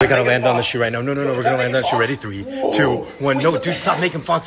gotta land on the shoe right now. No, we're gonna land on the shoe. Ready? 3, 2, 1. No, dude, stop making Fox